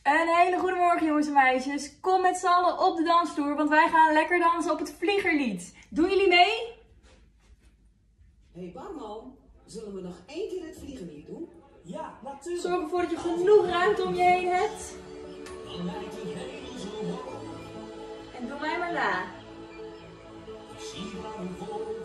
Een hele goede morgen jongens en meisjes. Kom met z'n allen op de dansvloer, want wij gaan lekker dansen op het vliegerlied. Doen jullie mee? Hey barman, zullen we nog 1 keer het vliegenlied doen? Ja, natuurlijk. Zorg ervoor dat je genoeg ruimte om je heen hebt. En doe mij maar na. Zie maar voor